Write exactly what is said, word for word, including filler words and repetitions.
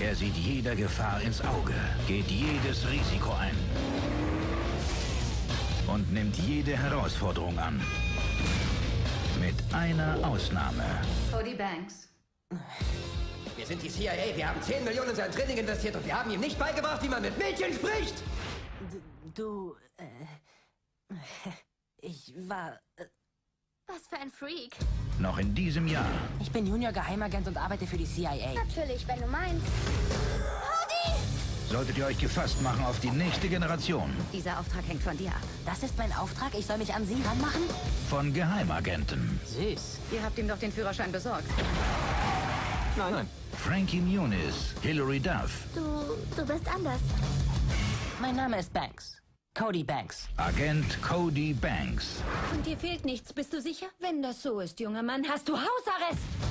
Er sieht jeder Gefahr ins Auge, geht jedes Risiko ein und nimmt jede Herausforderung an. Mit einer Ausnahme. Cody Banks. Wir sind die C I A, wir haben zehn Millionen in sein Training investiert und wir haben ihm nicht beigebracht, wie man mit Mädchen spricht! D du, äh... Ich war... Äh, Was für ein Freak. Noch in diesem Jahr. ich bin Junior-Geheimagent und arbeite für die C I A. Natürlich, wenn du meinst. Solltet ihr euch gefasst machen auf die nächste Generation Dieser Auftrag hängt von dir ab. Das ist mein Auftrag? Ich soll mich an Sie ranmachen? von Geheimagenten. Süß. Ihr habt ihm doch den Führerschein besorgt. Nein, nein. Frankie Muniz, Hilary Duff, Du, du bist anders. Mein Name ist Banks. Cody Banks. Agent Cody Banks. Und dir fehlt nichts, bist du sicher? Wenn das so ist, junger Mann, hast du Hausarrest.